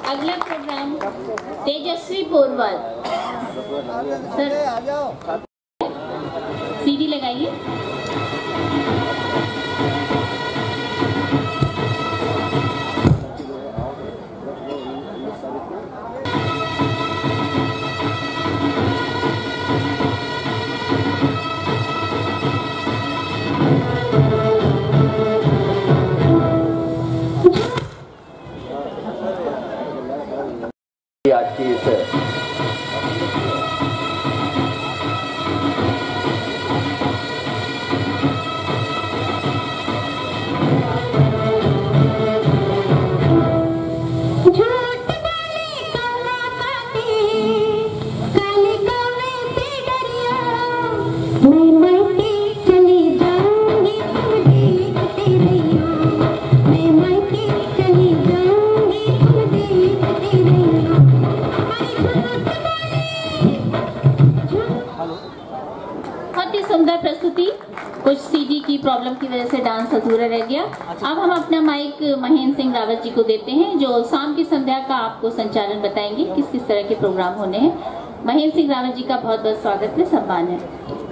अगला programme Tejasvi Porwal sir, CD लगाइए। आज की इस झूठ बोले kauwa काते, काले कौवे से डरिया, मैं मायके चली जाऊंगी तुम देखते रहियो, मैं मायके चली जाऊंगी तुम देखते रहियो। बहुत ही सुंदर प्रस्तुति। कुछ सीडी की प्रॉब्लम की वजह से डांस अधूरा रह गया। अब हम अपना माइक महेंद्र सिंह रावत जी को देते हैं, जो शाम की संध्या का आपको संचालन बताएंगे, किस किस तरह के प्रोग्राम होने हैं। महेंद्र सिंह रावत जी का बहुत बहुत स्वागत है, सम्मान है।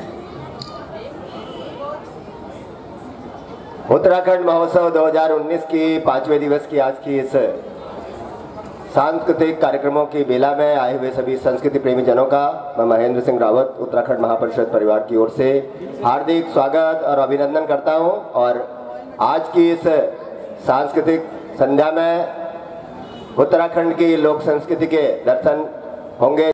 उत्तराखंड महोत्सव 2019 की 5वें दिवस की आज की इस सांस्कृतिक कार्यक्रमों की बेला में आए हुए सभी संस्कृति प्रेमी जनों का मैं महेंद्र सिंह रावत उत्तराखंड महापरिषद परिवार की ओर से हार्दिक स्वागत और अभिनंदन करता हूं। और आज की इस सांस्कृतिक संध्या में उत्तराखंड की लोक संस्कृति के दर्शन होंगे।